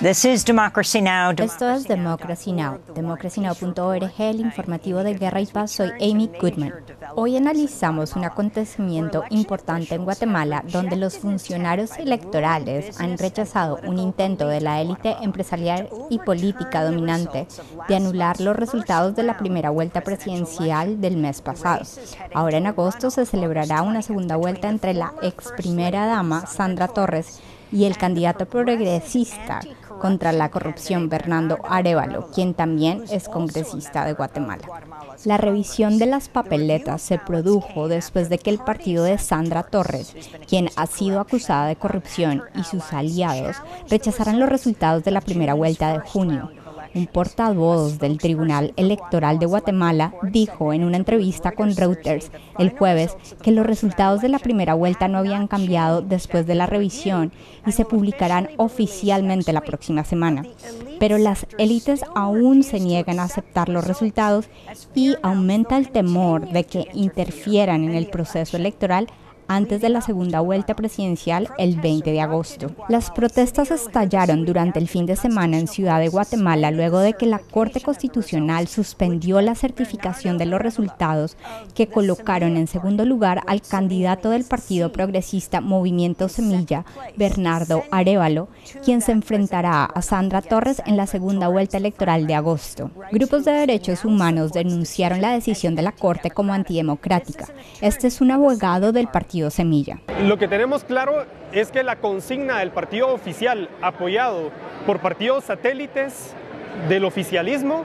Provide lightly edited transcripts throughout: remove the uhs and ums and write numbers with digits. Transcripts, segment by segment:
This is Democracy Now! Esto es Democracy Now!, democracynow.org, el informativo de Guerra y Paz. Soy Amy Goodman. Hoy analizamos un acontecimiento importante en Guatemala donde los funcionarios electorales han rechazado un intento de la élite empresarial y política dominante de anular los resultados de la primera vuelta presidencial del mes pasado. Ahora en agosto se celebrará una segunda vuelta entre la ex primera dama Sandra Torres y el candidato progresista contra la corrupción Bernardo Arévalo, quien también es congresista de Guatemala. La revisión de las papeletas se produjo después de que el partido de Sandra Torres, quien ha sido acusada de corrupción, y sus aliados rechazaran los resultados de la primera vuelta de junio. Un portavoz del Tribunal Electoral de Guatemala dijo en una entrevista con Reuters el jueves que los resultados de la primera vuelta no habían cambiado después de la revisión y se publicarán oficialmente la próxima semana. Pero las élites aún se niegan a aceptar los resultados y aumenta el temor de que interfieran en el proceso electoral antes de la segunda vuelta presidencial el 20 de agosto. Las protestas estallaron durante el fin de semana en Ciudad de Guatemala luego de que la Corte Constitucional suspendió la certificación de los resultados que colocaron en segundo lugar al candidato del Partido Progresista Movimiento Semilla, Bernardo Arévalo, quien se enfrentará a Sandra Torres en la segunda vuelta electoral de agosto. Grupos de derechos humanos denunciaron la decisión de la Corte como antidemocrática. Este es un abogado del Partido Semilla. Lo que tenemos claro es que la consigna del partido oficial, apoyado por partidos satélites del oficialismo,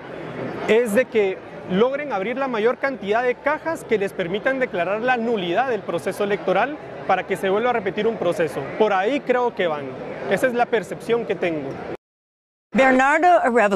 es de que logren abrir la mayor cantidad de cajas que les permitan declarar la nulidad del proceso electoral para que se vuelva a repetir un proceso. Por ahí creo que van. Esa es la percepción que tengo. Bernardo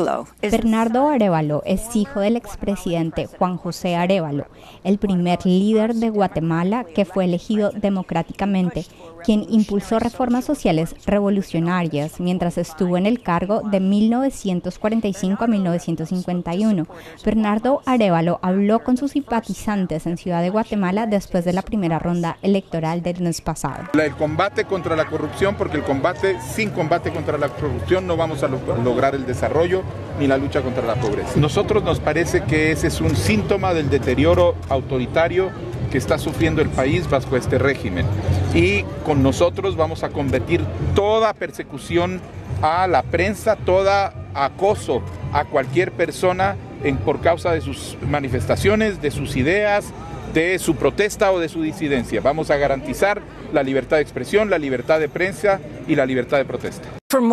Arévalo es hijo del expresidente Juan José Arévalo, el primer líder de Guatemala que fue elegido democráticamente, quien impulsó reformas sociales revolucionarias mientras estuvo en el cargo de 1945 a 1951. Bernardo Arévalo habló con sus simpatizantes en Ciudad de Guatemala después de la primera ronda electoral del mes pasado. El combate contra la corrupción, porque sin combate contra la corrupción no vamos a lograr el desarrollo ni la lucha contra la pobreza. Nosotros nos parece que ese es un síntoma del deterioro autoritario que está sufriendo el país bajo este régimen. Y con nosotros vamos a combatir toda persecución a la prensa, todo acoso a cualquier persona por causa de sus manifestaciones, de sus ideas, de su protesta o de su disidencia. Vamos a garantizar la libertad de expresión, la libertad de prensa y la libertad de protesta.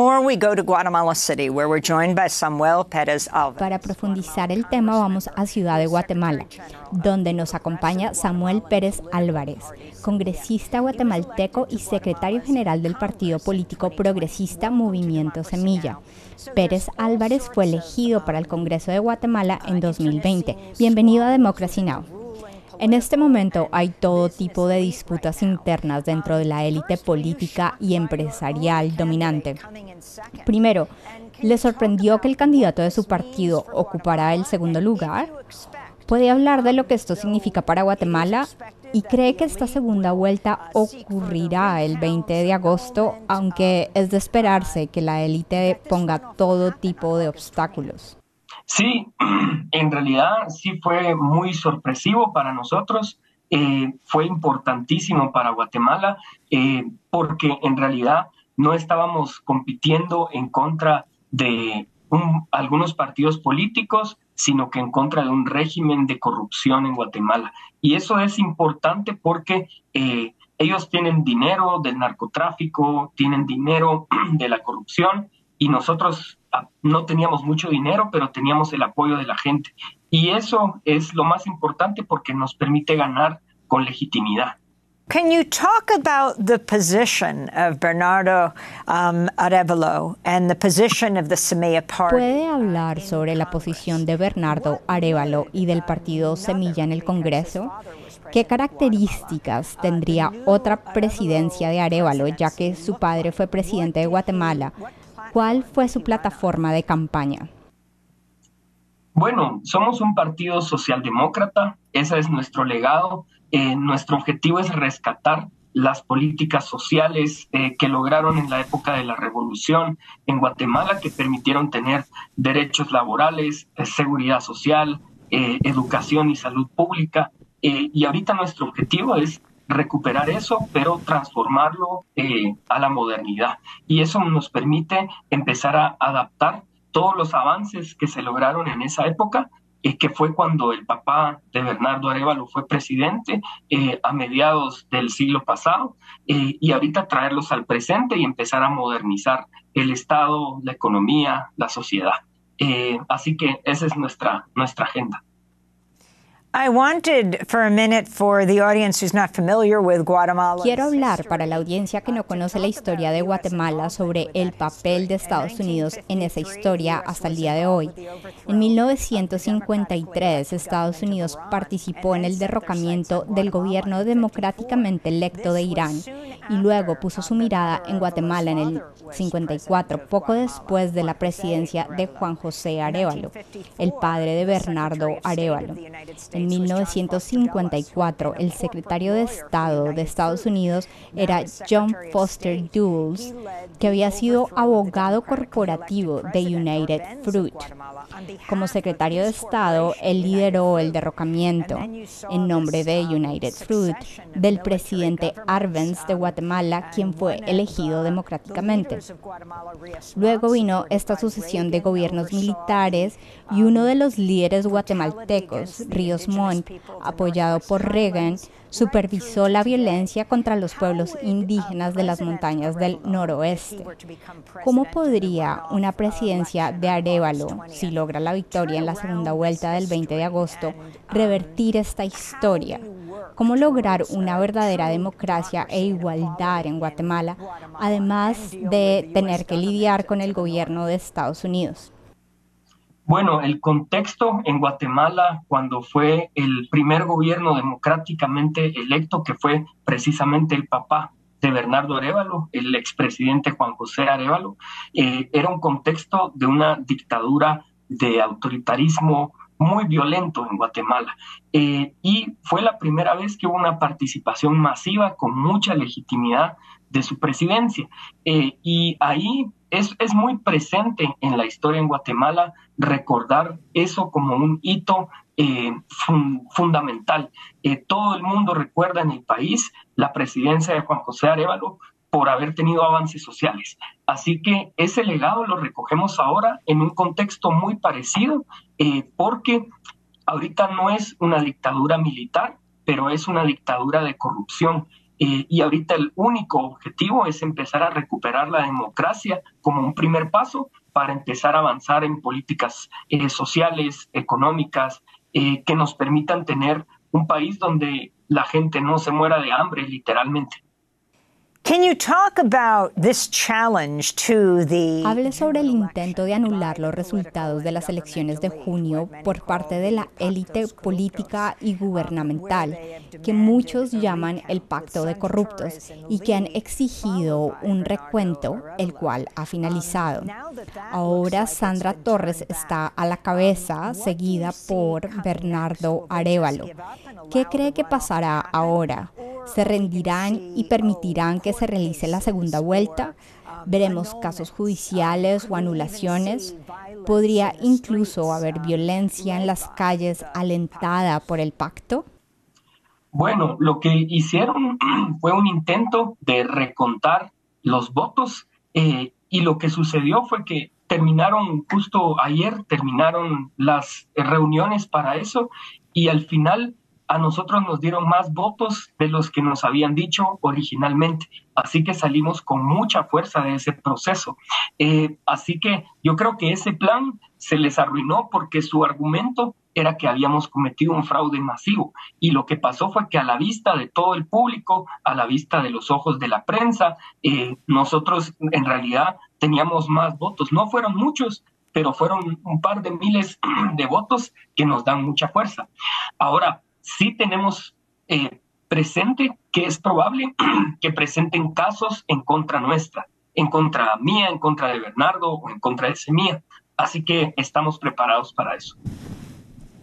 Para profundizar el tema vamos a Ciudad de Guatemala, donde nos acompaña Samuel Pérez Álvarez, congresista guatemalteco y secretario general del partido político progresista Movimiento Semilla. Pérez Álvarez fue elegido para el Congreso de Guatemala en 2020. Bienvenido a Democracy Now! En este momento hay todo tipo de disputas internas dentro de la élite política y empresarial dominante. Primero, ¿le sorprendió que el candidato de su partido ocupara el segundo lugar? ¿Puede hablar de lo que esto significa para Guatemala? ¿Y cree que esta segunda vuelta ocurrirá el 20 de agosto, aunque es de esperarse que la élite ponga todo tipo de obstáculos? Sí, en realidad sí fue muy sorpresivo para nosotros, fue importantísimo para Guatemala, porque en realidad no estábamos compitiendo en contra de algunos partidos políticos, sino que en contra de un régimen de corrupción en Guatemala. Y eso es importante porque ellos tienen dinero del narcotráfico, tienen dinero de la corrupción, y nosotros no teníamos mucho dinero, pero teníamos el apoyo de la gente. Y eso es lo más importante porque nos permite ganar con legitimidad. Can you talk about the position of Bernardo Arévalo and the position of the Semilla Party? ¿Puede hablar sobre la posición de Bernardo Arévalo y del partido Semilla en el Congreso? ¿Qué características tendría otra presidencia de Arévalo, ya que su padre fue presidente de Guatemala? ¿Cuál fue su plataforma de campaña? Bueno, somos un partido socialdemócrata, ese es nuestro legado. Nuestro objetivo es rescatar las políticas sociales que lograron en la época de la revolución en Guatemala, que permitieron tener derechos laborales, seguridad social, educación y salud pública. Y ahorita nuestro objetivo es recuperar eso, pero transformarlo a la modernidad. Y eso nos permite empezar a adaptar todos los avances que se lograron en esa época, que fue cuando el papá de Bernardo Arévalo fue presidente a mediados del siglo pasado, y ahorita traerlos al presente y empezar a modernizar el Estado, la economía, la sociedad. Así que esa es nuestra agenda. Quiero hablar para la audiencia que no conoce la historia de Guatemala sobre el papel de Estados Unidos en esa historia hasta el día de hoy. En 1953, Estados Unidos participó en el derrocamiento del gobierno democráticamente electo de Irán y luego puso su mirada en Guatemala en el 54, poco después de la presidencia de Juan José Arévalo, el padre de Bernardo Arévalo. En 1954, el secretario de Estado de Estados Unidos era John Foster Dulles, que había sido abogado corporativo de United Fruit. Como secretario de Estado, él lideró el derrocamiento, en nombre de United Fruit, del presidente Arbenz de Guatemala, quien fue elegido democráticamente. Luego vino esta sucesión de gobiernos militares y uno de los líderes guatemaltecos, Ríos Montt, apoyado por Reagan, supervisó la violencia contra los pueblos indígenas de las montañas del noroeste. ¿Cómo podría una presidencia de Arévalo, si logra la victoria en la segunda vuelta del 20 de agosto, revertir esta historia? ¿Cómo lograr una verdadera democracia e igualdad en Guatemala, además de tener que lidiar con el gobierno de Estados Unidos? Bueno, el contexto en Guatemala cuando fue el primer gobierno democráticamente electo, que fue precisamente el papá de Bernardo Arévalo, el expresidente Juan José Arévalo, era un contexto de una dictadura de autoritarismo muy violento en Guatemala. Y fue la primera vez que hubo una participación masiva con mucha legitimidad de su presidencia. Y ahí es muy presente en la historia en Guatemala recordar eso como un hito fundamental. Todo el mundo recuerda en el país la presidencia de Juan José Arévalo por haber tenido avances sociales. Así que ese legado lo recogemos ahora en un contexto muy parecido, porque ahorita no es una dictadura militar, pero es una dictadura de corrupción. Y ahorita el único objetivo es empezar a recuperar la democracia como un primer paso para empezar a avanzar en políticas sociales, económicas, que nos permitan tener un país donde la gente no se muera de hambre, literalmente. Hable sobre el intento de anular los resultados de las elecciones de junio por parte de la élite política y gubernamental, que muchos llaman el Pacto de Corruptos, y que han exigido un recuento, el cual ha finalizado. Ahora Sandra Torres está a la cabeza, seguida por Bernardo Arévalo. ¿Qué cree que pasará ahora? ¿Se rendirán y permitirán que se realice la segunda vuelta? ¿Veremos casos judiciales o anulaciones? ¿Podría incluso haber violencia en las calles alentada por el pacto? Bueno, lo que hicieron fue un intento de recontar los votos, y lo que sucedió fue que justo ayer terminaron las reuniones para eso, y al final a nosotros nos dieron más votos de los que nos habían dicho originalmente. Así que salimos con mucha fuerza de ese proceso. Así que yo creo que ese plan se les arruinó porque su argumento era que habíamos cometido un fraude masivo. Y lo que pasó fue que a la vista de todo el público, a la vista de los ojos de la prensa, nosotros en realidad teníamos más votos. No fueron muchos, pero fueron un par de miles de votos que nos dan mucha fuerza. Ahora, sí tenemos presente que es probable que presenten casos en contra nuestra, en contra mía, en contra de Bernardo o en contra de Semilla. Así que estamos preparados para eso.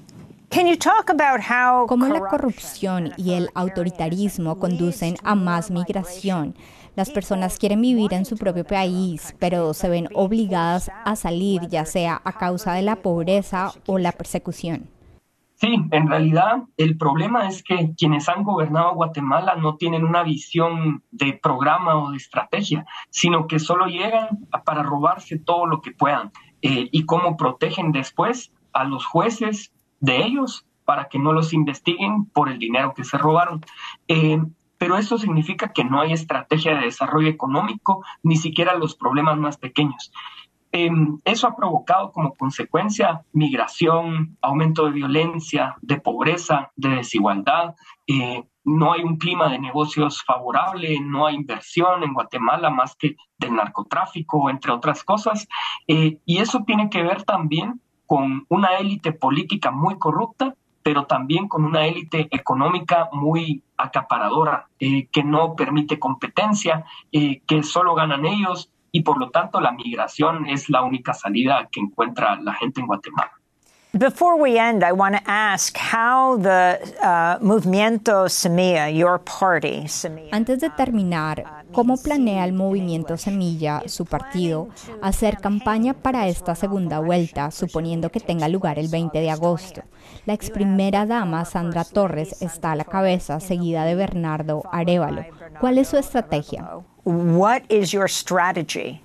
Cómo la corrupción y el autoritarismo conducen a más migración. Las personas quieren vivir en su propio país, pero se ven obligadas a salir, ya sea a causa de la pobreza o la persecución. Sí, en realidad el problema es que quienes han gobernado Guatemala no tienen una visión de programa o de estrategia, sino que solo llegan para robarse todo lo que puedan y cómo protegen después a los jueces de ellos para que no los investiguen por el dinero que se robaron. Pero eso significa que no hay estrategia de desarrollo económico, ni siquiera los problemas más pequeños. Eso ha provocado como consecuencia migración, aumento de violencia, de pobreza, de desigualdad. No hay un clima de negocios favorable, no hay inversión en Guatemala más que del narcotráfico, entre otras cosas. Y eso tiene que ver también con una élite política muy corrupta, pero también con una élite económica muy acaparadora, que no permite competencia, que solo ganan ellos, y por lo tanto la migración es la única salida que encuentra la gente en Guatemala. Before we end, I want to ask how the Movimiento Semilla, your party, Semilla. Antes de terminar, ¿cómo planea el Movimiento Semilla, su partido, hacer campaña para esta segunda vuelta, suponiendo que tenga lugar el 20 de agosto? La ex primera dama, Sandra Torres, está a la cabeza, seguida de Bernardo Arévalo. ¿Cuál es su estrategia? What is your strategy?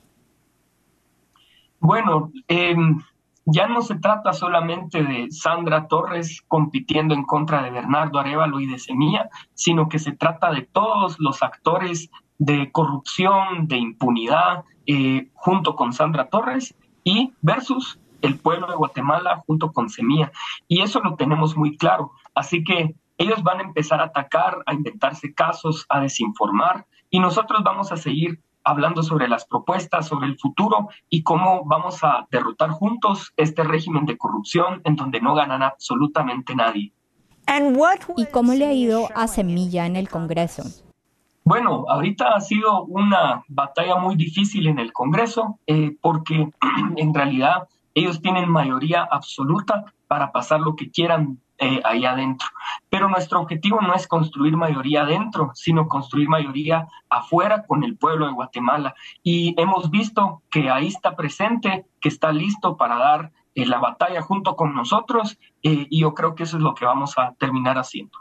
Bueno, ya no se trata solamente de Sandra Torres compitiendo en contra de Bernardo Arévalo y de Semilla, sino que se trata de todos los actores de corrupción, de impunidad, junto con Sandra Torres y versus el pueblo de Guatemala junto con Semilla. Y eso lo tenemos muy claro. Así que ellos van a empezar a atacar, a inventarse casos, a desinformar, y nosotros vamos a seguir hablando sobre las propuestas, sobre el futuro y cómo vamos a derrotar juntos este régimen de corrupción en donde no ganan absolutamente nadie. ¿Y cómo le ha ido a Semilla en el Congreso? Bueno, ahorita ha sido una batalla muy difícil en el Congreso porque en realidad ellos tienen mayoría absoluta para pasar lo que quieran ahí adentro. Pero nuestro objetivo no es construir mayoría adentro, sino construir mayoría afuera con el pueblo de Guatemala. Y hemos visto que ahí está presente, que está listo para dar la batalla junto con nosotros, y yo creo que eso es lo que vamos a terminar haciendo.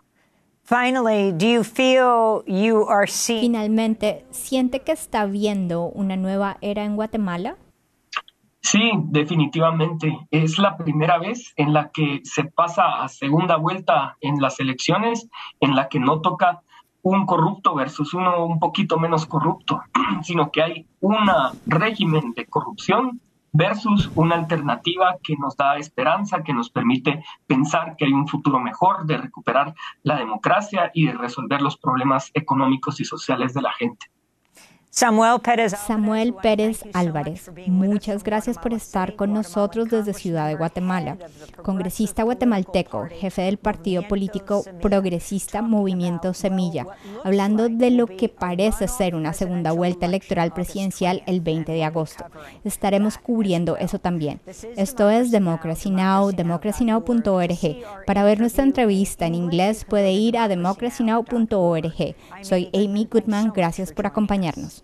Finalmente, ¿siente que está viendo una nueva era en Guatemala? Sí, definitivamente. Es la primera vez en la que se pasa a segunda vuelta en las elecciones, en la que no toca un corrupto versus uno un poquito menos corrupto, sino que hay un régimen de corrupción versus una alternativa que nos da esperanza, que nos permite pensar que hay un futuro mejor, de recuperar la democracia y de resolver los problemas económicos y sociales de la gente. Samuel Pérez Álvarez, muchas gracias por estar con nosotros desde Ciudad de Guatemala. Congresista guatemalteco, jefe del partido político progresista Movimiento Semilla, hablando de lo que parece ser una segunda vuelta electoral presidencial el 20 de agosto. Estaremos cubriendo eso también. Esto es Democracy Now!, democracynow.org. Para ver nuestra entrevista en inglés puede ir a democracynow.org. Soy Amy Goodman, gracias por acompañarnos.